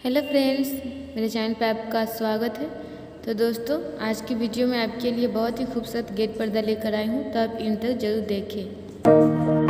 Hello friends, मेरे channel पे आपका स्वागत है। तो दोस्तों, आज की वीडियो में आपके लिए बहुत ही खूबसूरत गेट पर्दा लेकर आई हूँ, तो आप इन तक जरूर देखें।